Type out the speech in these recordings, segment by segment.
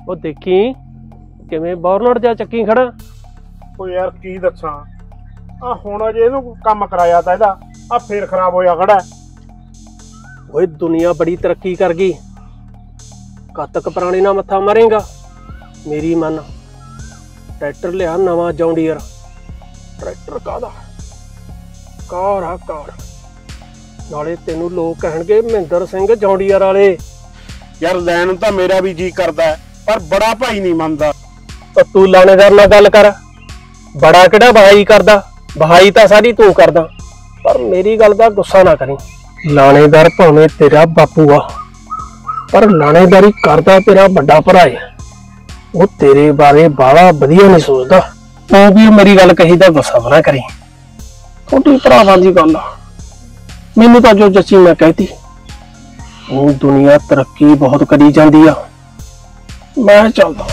ਉਹ ਦੇਖੀ ਕਿਵੇਂ ਬੌਰਨਟ ਜਾ ਚੱਕੀ ਖੜਾ। ਉਹ ਯਾਰ ਕੀ ਦੱਸਾਂ, ਆ ਹੁਣ ਅਜੇ ਇਹਨੂੰ ਕੰਮ ਕਰਾਇਆ ਤਾਂ ਇਹਦਾ ਆ ਫੇਰ ਖਰਾਬ ਹੋਇਆ ਖੜਾ। ਓਏ ਦੁਨੀਆ ਬੜੀ ਤਰੱਕੀ ਕਰ ਗਈ, ਕਦ ਤੱਕ ਪੁਰਾਣੇ ਨਾਲ ਮੱਥਾ ਮਾਰੇਗਾ। ਮੇਰੀ ਮੰਨ, ਟਰੈਕਟਰ ਲਿਆ ਨਵਾਂ ਜੌਂਡੀਅਰ। ਟਰੈਕਟਰ ਕਾਹਦਾ? ਕਾਰ ਆ ਕਾਰ। ਨਾਲੇ ਤੈਨੂੰ ਲੋਕ ਕਹਿਣਗੇ ਮਹਿੰਦਰ ਸਿੰਘ ਜੌਂਡੀਅਰ ਵਾਲੇ। ਯਾਰ ਲੈਣ ਨੂੰ ਤਾਂ ਮੇਰਾ ਵੀ ਜੀ ਕਰਦਾ, ਪਰ ਬੜਾ ਭਾਈ ਨਹੀਂ ਮੰਨਦਾ। ਤੂੰ ਲਾਣੇਦਾਰ ਨਾਲ ਗੱਲ ਕਰ, ਬੜਾ ਕਿਹੜਾ ਬਹਾਈ ਕਰਦਾ? ਬਹਾਈ ਤਾਂ ਸਾਰੀ ਤੂੰ ਕਰਦਾ, ਪਰ ਮੇਰੀ ਗੱਲ ਦਾ ਗੁੱਸਾ ਨਾ ਕਰੀ। ਲਾਣੇਦਾਰ ਭਾਵੇਂ ਤੇਰਾ ਬਾਪੂ ਆ, ਪਰ ਲਾਣੇਦਾਰੀ ਕਰਦਾ ਤੇਰਾ ਵੱਡਾ ਭਰਾ ਹੈ। ਉਹ ਤੇਰੇ ਬਾਰੇ ਬਾਹਲਾ ਵਧੀਆ ਨਹੀਂ ਸੋਚਦਾ। ਤੂੰ ਵੀ ਮੇਰੀ ਗੱਲ ਕਹੀ ਤਾਂ ਗੁੱਸਾ ਨਾ ਕਰੀ। ਛੋਟੀ ਭਰਾਵਾਂ ਦੀ ਗੱਲ ਆ, ਮੈਨੂੰ ਤਾਂ ਜੋ ਜੱਚੀ ਮੈਂ ਕਹਿਤੀ। ਉਹ ਦੁਨੀਆ ਤਰੱਕੀ ਬਹੁਤ ਕਰੀ ਜਾਂਦੀ ਆ, ਮੈਂ ਚੱਲਦਾ।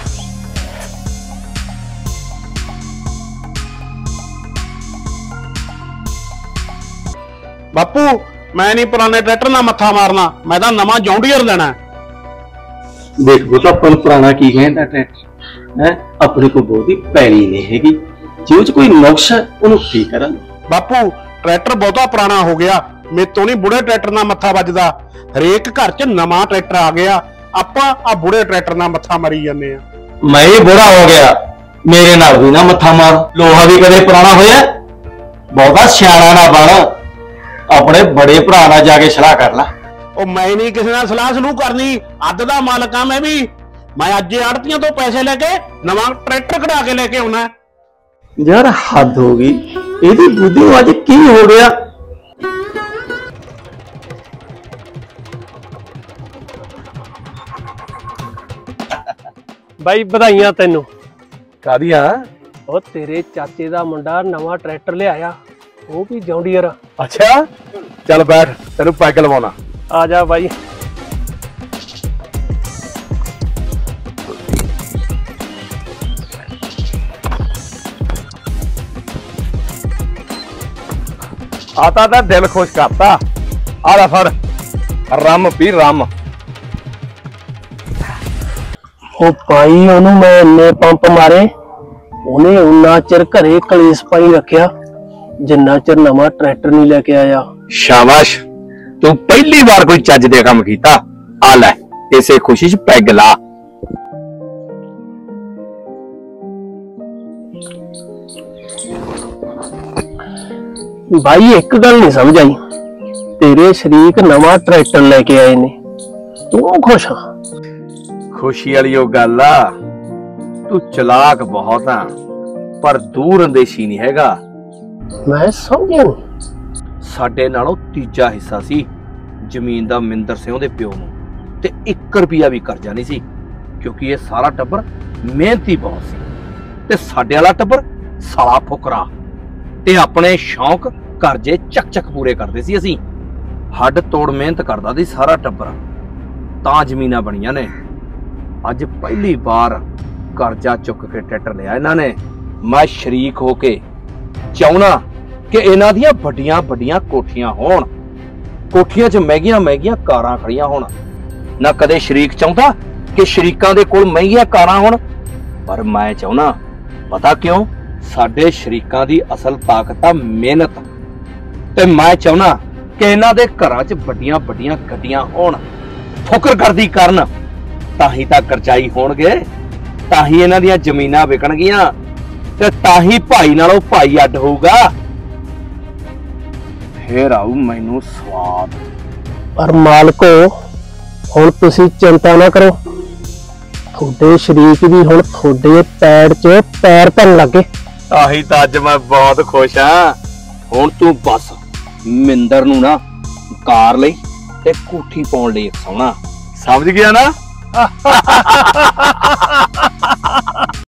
ਬਾਪੂ ਮੈਂ ਨਹੀਂ ਪੁਰਾਣੇ ਟਰੈਕਟਰ ਨਾਲ ਮੱਥਾ ਮਾਰਨਾ, ਮੈਂ ਤਾਂ ਨਵਾਂ ਜੌਂਡੀਅਰ ਲੈਣਾ। देख वो तो अपन पुराना की कहता ट्रैक्टर है अपने को बहुत ही पैली नहीं हैगी जो कोई नुक्स है उन्हें ठीक करा। ਬਾਪੂ ਟਰੈਕਟਰ ਬਹੁਤਾ ਪੁਰਾਣਾ ਹੋ ਗਿਆ, ਮੇਰੇ ਤੋਂ ਨਹੀਂ ਬੁੜੇ ਟਰੈਕਟਰ ਨਾਲ ਮੱਥਾ ਵੱਜਦਾ। ਹਰੇਕ ਘਰ 'ਚ ਨਵਾਂ ਟਰੈਕਟਰ ਆ ਗਿਆ, ਆਪਾਂ ਆ ਬੁੜੇ ਟਰੈਕਟਰ ਨਾਲ ਮੱਥਾ ਮਾਰੀ ਜਾਂਦੇ ਆ। मैं ही बुरा हो गया, मेरे नाल भी ना मत्था मार। लोहा भी कदे पुराना होया, बहुता सियाना ना बन, अपने बड़े भरा नाल जाके सलाह कर ला। ਉਹ ਮੈਂ ਨਹੀਂ ਕਿਸੇ ਨਾਲ ਸਲਾਹ ਸਲੂਹ ਕਰਨੀ, ਅੱਧ ਦਾ ਮਾਲਕ ਆ मैं भी। मैं ਅੱਜ ਆੜਤੀਆਂ ਤੋਂ ਪੈਸੇ ਲੈ ਕੇ ਨਵਾਂ ਟਰੈਕਟਰ ਕਢਾ ਕੇ ਲੈ ਕੇ ਆਉਣਾ। यार हद हो गई, ਇਹਦੀ ਬੁੱਧੀ ਨੂੰ ਅੱਜ ਕੀ ਹੋ ਗਿਆ? ਬਾਈ ਵਧਾਈਆਂ ਤੈਨੂੰ। ਕਾਦੀਆਂ? ਉਹ ਤੇਰੇ ਚਾਚੇ ਦਾ ਮੁੰਡਾ ਨਵਾਂ ਟਰੈਕਟਰ ਲਿਆਇਆ, ਉਹ ਵੀ ਜੌਂਡੀਅਰ। ਅੱਛਾ ਚੱਲ ਬੈਠ, ਤੈਨੂੰ ਪੈਗ ਲਵਾਉਣਾ। ਆ ਜਾ ਬਾਈ। आता था दिल खुश करता। आ फर रम पी रम। ਉਹ ਭਾਈ ਉਹਨੂੰ ਮੈਂ ਇੰਨੇ ਪੰਪ ਮਾਰੇ, ਉਹਨੇ ਉਨਾ ਚਿਰ ਘਰੇ ਕਲੇਸ਼ ਪਾਈ ਰੱਖਿਆ ਜਿੰਨਾ ਚਿਰ ਨਵਾਂ ਟਰੈਕਟਰ ਨਹੀਂ ਲੈ ਕੇ ਆਇਆ। शाबाश, तू पहली बार कोई चज दे काम कीता। आ ले इसे खुशी च पैग ला। भाई एक गल नहीं समझ आई, तेरे शरीक नवा ट्रैक्टर लेके आए ने, तू खुश हाँ? खुशी वाली गल आ, तू चलाक बहुत आ पर दूर अंदेशी नहीं हैगा। मैं समझिया नहीं। ਸਾਡੇ ਨਾਲੋਂ ਤੀਜਾ ਹਿੱਸਾ ਸੀ ਜ਼ਮੀਨ ਦਾ ਮਿੰਦਰ ਸਿੰਘ ਦੇ ਪਿਓ ਨੂੰ, ਤੇ 1 ਰੁਪਿਆ ਵੀ ਕਰਜ਼ਾ ਨਹੀਂ ਸੀ, ਕਿਉਂਕਿ ਇਹ ਸਾਰਾ ਟੱਬਰ ਮਿਹਨਤੀ ਬਹੁਤ ਸੀ ਤੇ ਸਾਡੇ ਵਾਲਾ ਟੱਬਰ ਸਾਲਾ ਫੁਕਰਾ ਤੇ ਆਪਣੇ ਸ਼ੌਂਕ ਕਰਜ਼ੇ ਚੱਕ ਪੂਰੇ ਕਰਦੇ ਸੀ। ਅਸੀਂ ਹੱਡ ਤੋੜ ਮਿਹਨਤ ਕਰਦਾ ਸੀ ਸਾਰਾ ਟੱਬਰ, ਤਾਂ ਜ਼ਮੀਨਾਂ ਬਣੀਆਂ ਨੇ। ਅੱਜ ਪਹਿਲੀ ਵਾਰ ਕਰਜ਼ਾ ਚੁੱਕ ਕੇ ਟਰੈਕਟਰ ਲਿਆ ਇਹਨਾਂ ਨੇ। ਮੈਂ ਸ਼ਰੀਕ ਹੋ ਕੇ ਚਾਹੁੰਦਾ ਕਿ ਇਹਨਾਂ ਦੀਆਂ ਵੱਡੀਆਂ ਵੱਡੀਆਂ ਕੋਠੀਆਂ ਹੋਣ, ਕੋਠੀਆਂ 'ਚ ਮਹਿੰਗੀਆਂ ਕਾਰਾਂ ਖੜੀਆਂ ਹੋਣ। ਨਾ ਕਦੇ ਸ਼ਰੀਕ ਚਾਹੁੰਦਾ ਕਿ ਸ਼ਰੀਕਾਂ ਦੇ ਕੋਲ ਮਹਿੰਗੀਆਂ ਕਾਰਾਂ ਹੋਣ, ਪਰ ਮੈਂ ਚਾਹੁੰਦਾ, ਪਤਾ ਕਿਉਂ? ਸਾਡੇ ਸ਼ਰੀਕਾਂ ਦੀ ਅਸਲ ਤਾਕਤ ਆ ਮਿਹਨਤ, ਤੇ ਮੈਂ ਚਾਹੁੰਦਾ ਕਿ ਇਹਨਾਂ ਦੇ ਘਰਾਂ 'ਚ ਵੱਡੀਆਂ ਗੱਡੀਆਂ ਹੋਣ। ਫੁਕਰਗਰਦੀ ਕਰਨ ਤਾਂ ਹੀ ਤਾਂ ਕਰਜ਼ਾਈ ਹੋਣਗੇ, ਤਾਂ ਹੀ ਇਹਨਾਂ ਦੀਆਂ ਜ਼ਮੀਨਾਂ ਵਿਕਣਗੀਆਂ, ਤੇ ਤਾਂ ਹੀ ਭਾਈ ਨਾਲੋਂ ਭਾਈ ਅੱਡ ਹੋਊਗਾ। ਫੇਰ ਆਊ ਮੈਨੂੰ ਸਵਾਦ। पर मालको हुण तुसी चिंता ना करो, थोड़े शरीक भी हुण थोड़े पैर च पैर धरन लगे। ਆਹੀ ਤਾਂ ਅੱਜ ਮੈਂ ਬਹੁਤ ਖੁਸ਼ ਹਾਂ। ਹੁਣ ਤੂੰ ਬਸ ਮਿੰਦਰ ਨੂੰ ਨਾ ਕਾਰ ਲਈ ਤੇ ਕੋਠੀ ਪਾਉਣ ਲਈ ਸੋਹਣਾ ਸਮਝ ਗਿਆ ਨਾ?